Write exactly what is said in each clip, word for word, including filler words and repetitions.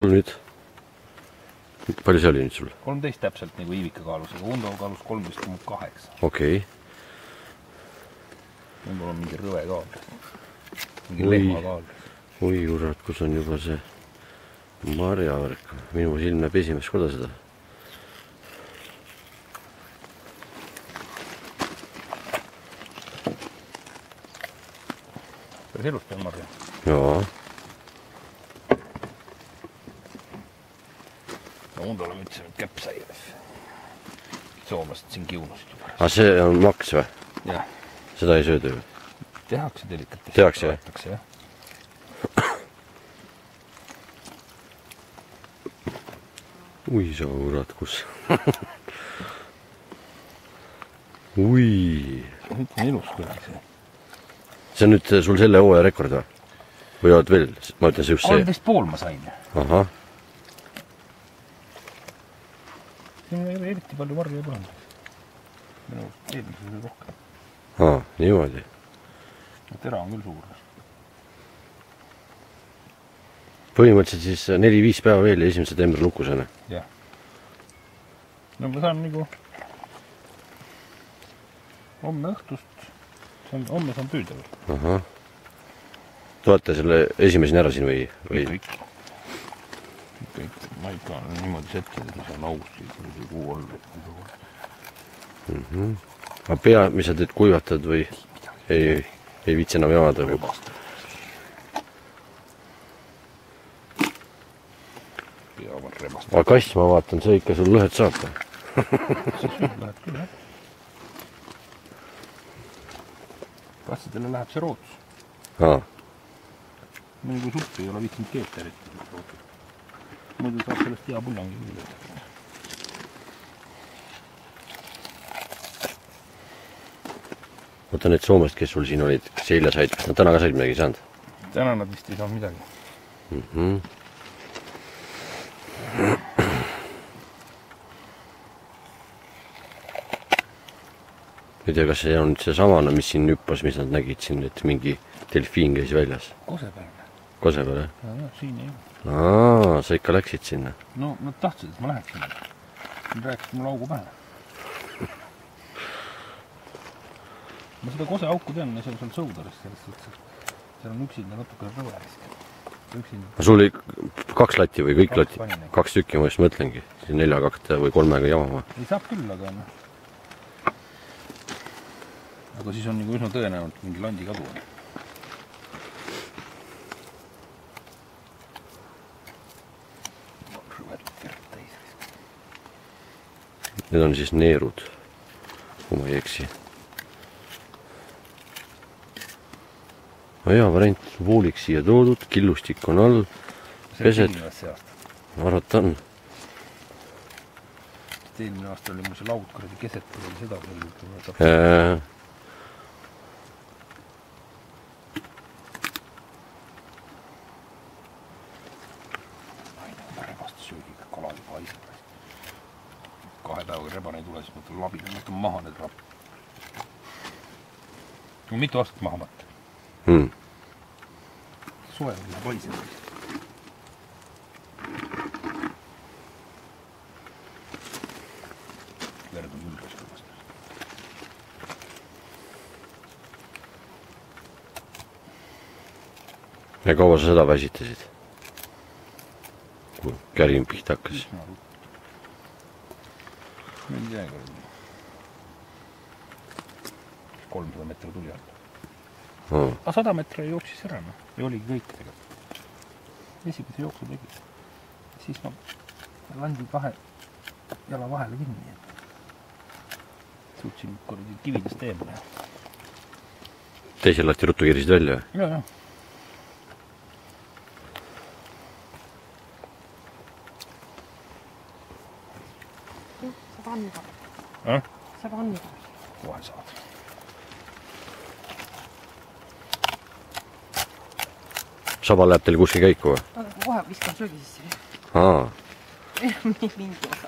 Nüüd, palju see oli nüüd sul? kolmteist täpselt nagu Iivika kaalus, aga Undo kaalus kolmteist koma kaheksa. Okei. Undol on mingi rõve kaal. Mingi lehma kaal. Oi kurat, kus on juba see marjavärk. Minu silm näeb esimest korda seda. Päris elust on marja. Jaa. Undole ma ütlesin, et käpp sai. Soomlased siin kiunusid juba. Aga see on maks või? Jah. Seda ei sööda ju? Tehakse delikatesse. Tehakse, jah? Tehakse, jah. Ui, sa kurat, kus? Ui. See on ilus kuidagi see. See on nüüd sul selle hooaja rekord või? Või oled veel? Ma ütlen see just see. kolmteist pool ma sain. Ahah. Siin ei ole eriti palju marju ei põlanud. Minu eelmises oli rohkem. Aa, niimoodi. Tera on küll suur. Põhimõtteliselt siis neli viis päeva veel ja esimese septembri lukusena. Jah. No ma saan nagu homme õhtust, homme saan püüda või. Ahah. Toate selle esimeseni ära siin või? Kõik. Kõik. Ma ikka niimoodi sette, et ma saan augusti või kuu olla. Mm-hmm. Aga pea, mis sa teed, kuivatad või ei, ei viitsi enam jamada? Rõbast. Pea on rebast. Aga kass, ma vaatan, see ikka sul lõhet saab. See sünd läheb küll, jah. Kassidele läheb see rootus. Aa. Mõni kui suppi ei ole viitsinud keeta eriti. Muidu saab sellest hea pullangi küll. Oota need soomest, kes sul siin olid, kes eile said, kas nad täna ka said midagi saanud? Täna nad vist ei saanud midagi. Mm-hmm. Ei tea, kas see on nüüd see samana, mis siin hüppas, mis nad nägid siin, et mingi delfiin käis väljas? Kose peal. Kose peal, jah? Ja, ja, siin ei ole. Aa, sa ikka läksid sinna? No, nad tahtsid, et ma läheks sinna. Nad rääkisid mul augu pähe. Ma seda kose auku tean, see on seal sõudarist, sellest suhtes. Seal on üksinda natuke rõverist. Üksinda. Sul oli kaks latti või kõik Kaks latti? panin. Kaks tükki, ma just mõtlengi. Siin nelja kahte või kolmega jamama. Ei saab küll, aga no. Aga siis on nagu üsna tõenäoliselt mingi landi kadu. Need on siis neerud, kui ma ei eksi. No jaa, variant vooliks siia toodud, killustik on all, pesed. Arvata on. Eelmine aasta oli mul see laud kuradi keset, oli seda veel. Äh. Rebast söögiga kalad juba haiseb. Kahe päevaga rebane ei tule, siis ma tulen labin, ma võtan maha need rab. Mitu aastat maha mõtta? Hmm. Soe oli paisem. Verd on ülres kõvast. Ja kaua sa seda väsitasid? Kui kärin pihta hakkas. Mingi jääga oli. kolmsada meetri tuli all. Oh. Aga sada meetri jooksis ära, no. Ja oligi kõik tegelikult. Esimese jooksu tegi. Siis ma landin kahe jala vahele kinni. Suutsin kordi kividest eemale. Teisel latti ruttu kirisid välja? Ja, ja. Saab anda. Äh? Saab anda. Kohe saad. Saba läheb teil kuskil käiku või? Aga kohe viskan söögi sisse. Aa. Mingi osa.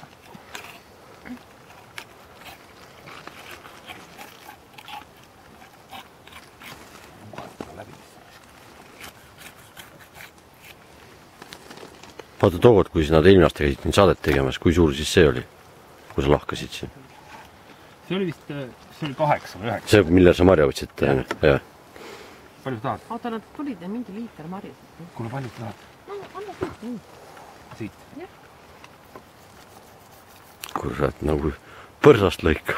vaata tookord, kui nad eelmine aasta käisid siin saadet tegemas, kui suur siis see oli? Kui sa lahkasid siin? See oli vist, see oli kaheksa või üheksa. See, mille sa marja võtsid? Jah. Palju tahad? Oota, nad tulid ja mingi liiter marjasid. Kuule, palju tahad? No, anna siit nii. Siit? Jah. Kurat, nagu põrsast lõikab.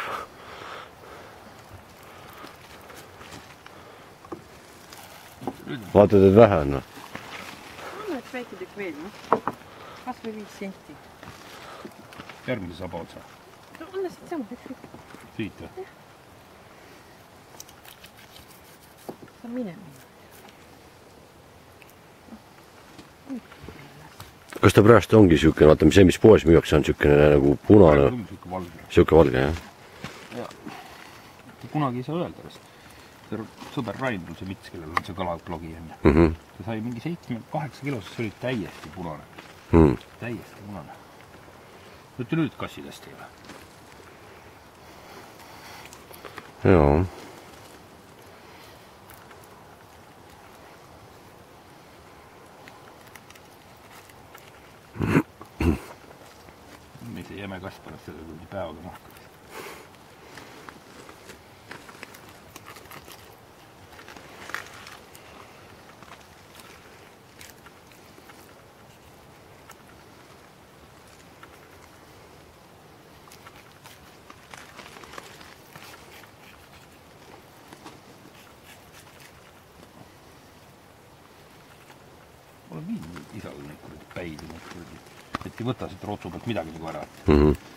Vaatad, et vähe on. Anna üks väike tükk veel, noh. Kas või viis senti. Järgmise saba otsa. No, anna siit sama, üks tükk. Siit või? Sa mine minna. Kas ta praegu ongi siukene, vaata, see, mis poes müüakse, on siukene nagu punane? Siuke valge. Siuke valge, jah? Ja. Kunagi ei saa öelda, sest sõber Rain, see vits, kellel on see kalablogi enne. Mm -hmm. Ta sai mingi seitsme, kaheksa kilos, see oli täiesti punane. Mm. Täiesti punane. Võtte nüüd kassidest ei ole. Jaa. Mis see jäme kass pärast seda kui päevaga mahkas. Olen viinud isal neid kuradi päid ja neid kuradi, et ei võta siit rootsu pealt midagi nagu ära. Mm -hmm.